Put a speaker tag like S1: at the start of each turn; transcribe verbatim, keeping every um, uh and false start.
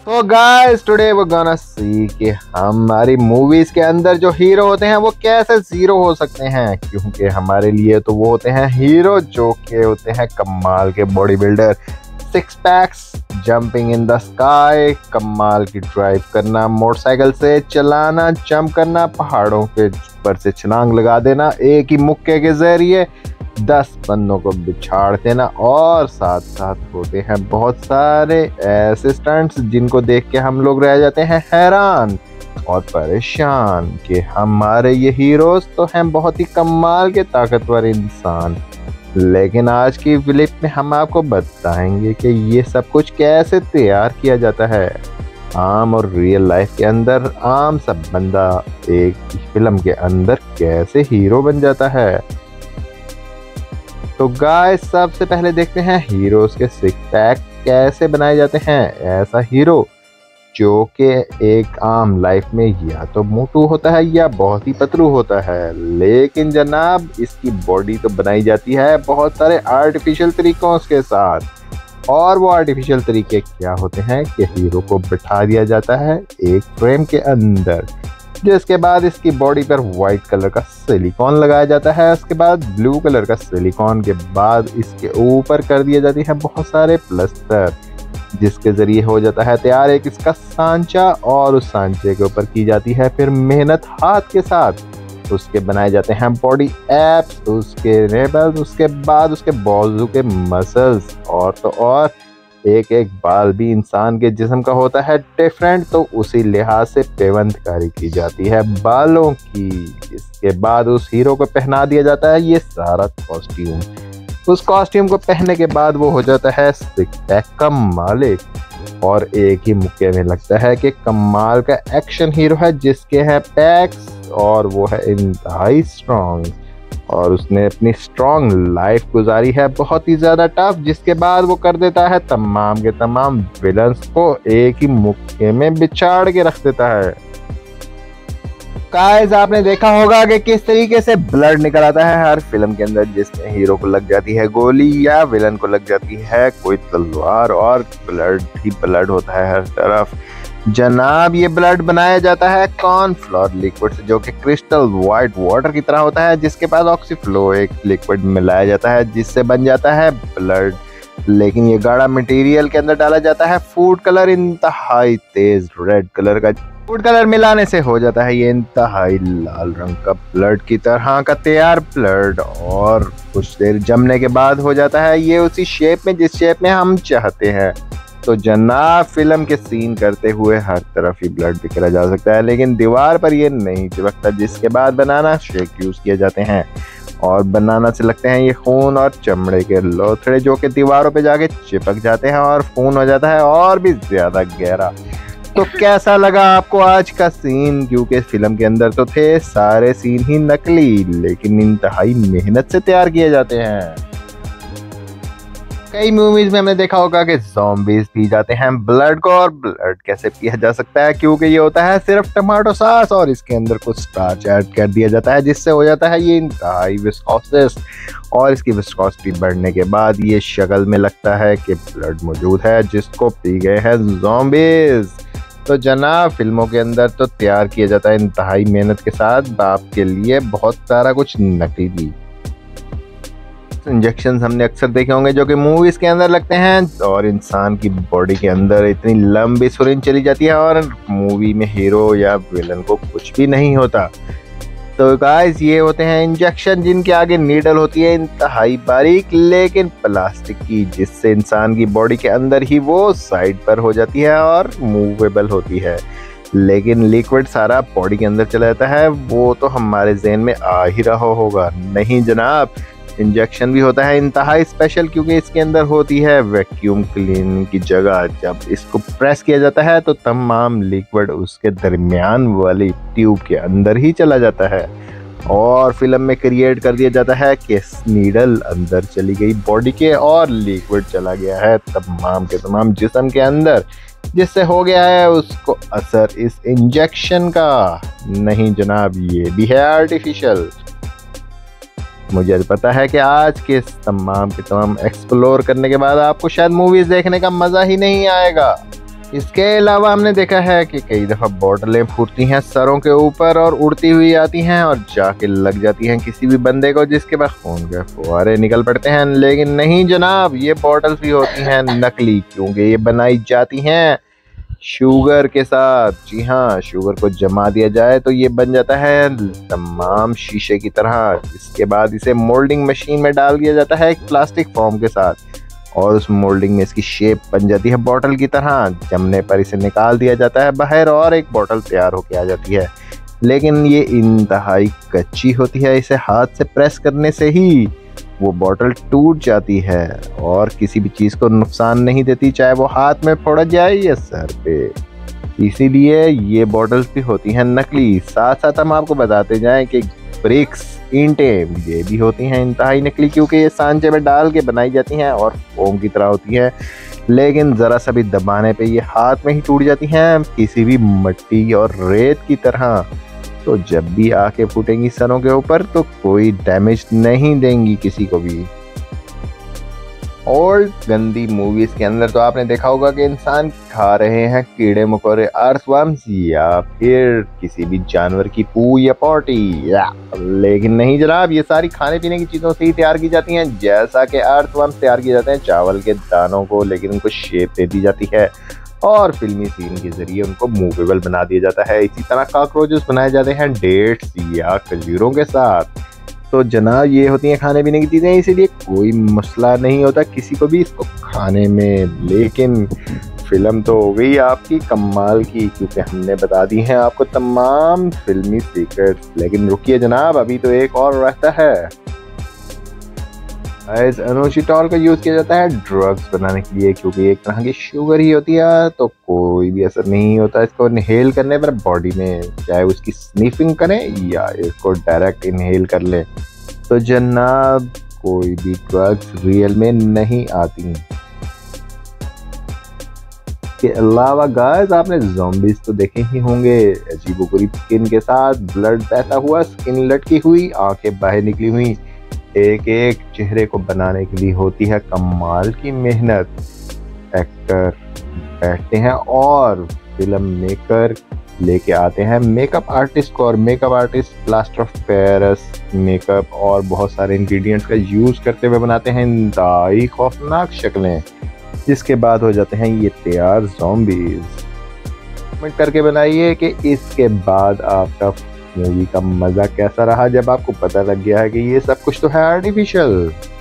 S1: तो guys today वो गाना सी कि हमारी मूवीज के अंदर जो हीरो होते हैं वो कैसे जीरो हो सकते हैं, क्योंकि हमारे लिए तो वो होते हैं हीरो जो के होते हैं कमाल के body builder, six packs, jumping in the sky, कमाल की ड्राइव करना, मोटरसाइकिल से चलाना, जंप करना, पहाड़ों के ऊपर से छलांग लगा देना एक ही मुक्के के जरिए, दस बंदों को बिछाड़ देना, और साथ साथ होते हैं बहुत सारे ऐसे स्टंट्स जिनको देख के हम लोग रह जाते हैं हैरान और परेशान कि हमारे ये हीरोज तो हैं बहुत ही कमाल के ताकतवर इंसान। लेकिन आज की क्लिप में हम आपको बताएंगे कि ये सब कुछ कैसे तैयार किया जाता है। आम और रियल लाइफ के अंदर आम सब बंदा एक फिल्म के अंदर कैसे हीरो बन जाता है। तो गाइस सबसे पहले देखते हैं हीरोज के सिक्स पैक कैसे बनाए जाते हैं। ऐसा हीरो जो कि एक आम लाइफ में या तो मोटू होता है या बहुत ही पतलू होता है, लेकिन जनाब इसकी बॉडी तो बनाई जाती है बहुत सारे आर्टिफिशियल तरीकों के साथ। और वो आर्टिफिशियल तरीके क्या होते हैं कि हीरो को बिठा दिया जाता है एक फ्रेम के अंदर, जिसके बाद इसकी बॉडी पर वाइट कलर का सिलिकॉन लगाया जाता है। उसके बाद ब्लू कलर का सिलिकॉन के बाद इसके ऊपर कर दिया जाती है बहुत सारे प्लास्टर, जिसके जरिए हो जाता है तैयार एक इसका सांचा, और उस सांचे के ऊपर की जाती है फिर मेहनत हाथ के साथ। उसके बनाए जाते हैं बॉडी एप्स, उसके रेबल्स, उसके बाद उसके बाजू के मसल्स, और तो और एक एक बाल भी इंसान के जिस्म का होता है डिफरेंट, तो उसी लिहाज से पेवंतकारी की जाती है बालों की। इसके बाद उस हीरो को पहना दिया जाता है ये सारा कॉस्ट्यूम। उस कॉस्ट्यूम को पहनने के बाद वो हो जाता है सिक्स पैक का मालिक, और एक ही मुक्के में लगता है कि कमाल का एक्शन हीरो है जिसके हैं पैक्स, और वो है इंतहाई स्ट्रॉन्ग, और उसने अपनी स्ट्रॉन्ग लाइफ गुजारी है बहुत ही ज़्यादा टफ, जिसके बाद वो कर देता है तमाम के तमाम विलन्स को एक ही मुक्के में बिछाड़ के रख देता है। गाइस आपने देखा होगा कि किस तरीके से ब्लड निकल आता है हर फिल्म के अंदर, जिसमें हीरो को लग जाती है गोली या विलन को लग जाती है कोई तलवार, और ब्लड ही ब्लड होता है हर तरफ। जनाब ये ब्लड बनाया जाता है कॉर्नफ्लोर लिक्विड से, जो कि क्रिस्टल वाइट वाटर की तरह होता है, जिसके बाद ऑक्सीफ्लो एक लिक्विड मिलाया जाता है जिससे बन जाता है ब्लड। लेकिन ये गाढ़ा मटेरियल के अंदर डाला जाता है फूड कलर, इंतहाई तेज रेड कलर का। फूड कलर मिलाने से हो जाता है ये इंतहाई लाल रंग का ब्लड की तरह का तैयार ब्लड, और कुछ देर जमने के बाद हो जाता है ये उसी शेप में जिस शेप में हम चाहते हैं। तो जनाब फिल्म के सीन करते हुए हर तरफ ही ब्लड बिखरा जा सकता है, लेकिन दीवार पर ये नहीं चिपकता, जिसके बाद बनाना शेक यूज किए जाते हैं, और बनाना से लगते हैं ये खून और चमड़े के लोथड़े जो कि दीवारों पे जाके चिपक जाते हैं और खून हो जाता है और भी ज्यादा गहरा। तो कैसा लगा आपको आज का सीन, क्योंकि फिल्म के अंदर तो थे सारे सीन ही नकली, लेकिन इंतहाई मेहनत से तैयार किए जाते हैं। कई मूवीज में हमने देखा होगा कि ज़ॉम्बीज पी जाते हैं ब्लड को, और ब्लड कैसे पिया जा सकता है, क्योंकि ये होता है सिर्फ टमाटो सॉस और इसके अंदर कुछ स्टार्च ऐड कर दिया जाता है, जिससे हो जाता है ये इंतहाई विस्कोसिस, और इसकी विस्कोसिटी बढ़ने के बाद ये शक्ल में लगता है कि ब्लड मौजूद है, जिसको पी गए हैं ज़ॉम्बीज। तो जनाब फिल्मों के अंदर तो तैयार किया जाता है इंतहाई मेहनत के साथ बाप के लिए बहुत सारा कुछ नकली इंजेक्शन हमने अक्सर देखे होंगे जो कि मूवीज के अंदर लगते हैं, और इंसान की बॉडी के अंदर इतनी लंबी सुरिंज चली जाती है और मूवी में हीरो या विलन को कुछ भी नहीं होता। तो गाइस ये होते हैं इंजेक्शन जिनके आगे नीडल होती है इंतहाई बारीक लेकिन प्लास्टिक की, जिससे इंसान की बॉडी के अंदर ही वो साइड पर हो जाती है और मूवेबल होती है, लेकिन लिक्विड सारा बॉडी के अंदर चला जाता है। वो तो हमारे ज़हन में आ ही रहा होगा, नहीं जनाब इंजेक्शन भी होता है इंतहाई स्पेशल, क्योंकि इसके अंदर होती है वैक्यूम क्लीनिंग की जगह। जब इसको प्रेस किया जाता है तो तमाम लिक्विड उसके दरमियान वाली ट्यूब के अंदर ही चला जाता है, और फिल्म में क्रिएट कर दिया जाता है कि नीडल अंदर चली गई बॉडी के और लिक्विड चला गया है तमाम के तमाम जिस्म के अंदर, जिससे हो गया है उसको असर इस इंजेक्शन का। नहीं जनाब ये भी है आर्टिफिशियल। मुझे पता है कि आज के तमाम के तमाम एक्सप्लोर करने के बाद आपको शायद मूवीज देखने का मजा ही नहीं आएगा, इसके अलावा हमने देखा है कि कई दफ़ा बॉटलें फूटती हैं सरों के ऊपर और उड़ती हुई आती हैं और जाके लग जाती हैं किसी भी बंदे को, जिसके बाद खून के फुहारे निकल पड़ते हैं। लेकिन नहीं जनाब, ये बॉटल्स भी होती हैं नकली, क्योंकि ये बनाई जाती हैं शुगर के साथ। जी हाँ, शुगर को जमा दिया जाए तो ये बन जाता है तमाम शीशे की तरह। इसके बाद इसे मोल्डिंग मशीन में डाल दिया जाता है एक प्लास्टिक फॉर्म के साथ, और उस मोल्डिंग में इसकी शेप बन जाती है बॉटल की तरह। जमने पर इसे निकाल दिया जाता है बाहर और एक बॉटल तैयार होकर आ जाती है। लेकिन ये इंतहाई कच्ची होती है, इसे हाथ से प्रेस करने से ही वो बॉटल टूट जाती है और किसी भी चीज़ को नुकसान नहीं देती, चाहे वो हाथ में फोड़ा जाए या सर पे। इसीलिए ये बॉटल्स भी होती हैं नकली। साथ साथ हम आपको बताते जाएं कि ब्रिक्स, ईंटें, ये भी होती हैं इंतहाई नकली, क्योंकि ये सांचे में डाल के बनाई जाती हैं और फोम की तरह होती हैं। लेकिन ज़रा सा भी दबाने पे ये हाथ में ही टूट जाती हैं, किसी भी मिट्टी और रेत की तरह। तो जब भी आके फूटेंगी सरों के ऊपर तो कोई डैमेज नहीं देंगी किसी को भी। ओल्ड गंदी मूवीज के अंदर तो आपने देखा होगा कि इंसान खा रहे हैं कीड़े मकोड़े, अर्थवर्म्स, या फिर किसी भी जानवर की पू या पॉटी। या लेकिन नहीं जनाब, ये सारी खाने पीने की चीज़ों से ही तैयार की जाती हैं। जैसा कि अर्थवर्म्स तैयार किए जाते हैं चावल के दानों को, लेकिन उनको शेप दे दी जाती है और फिल्मी सीन के जरिए उनको मूवेबल बना दिया जाता है। इसी तरह कॉकरोचेस बनाए जाते हैं डेट्स या खजूरों के साथ। तो जनाब, ये होती हैं खाने पीने की चीज़ें, इसीलिए कोई मसला नहीं होता किसी को भी इसको खाने में। लेकिन फिल्म तो हो गई आपकी कमाल की, क्योंकि हमने बता दी हैं आपको तमाम फिल्मी सीक्रेट्स। लेकिन रुकिए जनाब, अभी तो एक और रहता है। इनोसिटॉल का यूज़ किया जाता है ड्रग्स बनाने के लिए, क्योंकि एक तरह की शुगर ही होती है, तो कोई भी असर नहीं होता इसको इनहेल करने पर बॉडी में, चाहे उसकी स्निफिंग करें या इसको डायरेक्ट इनहेल कर लें। तो जनाब, कोई भी ड्रग्स रियल में नहीं आती। के अलावा गाइस, आपने ज़ॉम्बीज तो देखे ही होंगे, अजीबोगरीब स्किन के साथ, ब्लड बहता हुआ, स्किन लटकी हुई, आंखें बाहर निकली हुई। एक एक चेहरे को बनाने के लिए होती है कमाल की मेहनत। एक्टर बैठते हैं और फिल्म मेकर लेके आते हैं मेकअप आर्टिस्ट को, और makeup artist plaster of Paris makeup और बहुत सारे इंग्रेडिएंट्स का यूज़ करते हुए बनाते हैं इंतहाई खौफनाक शक्लें, जिसके बाद हो जाते हैं ये तैयार ज़ॉम्बीज। कमेंट करके बनाइए कि इसके बाद आपका मूवी का मज़ा कैसा रहा, जब आपको पता लग गया है कि ये सब कुछ तो है आर्टिफिशियल।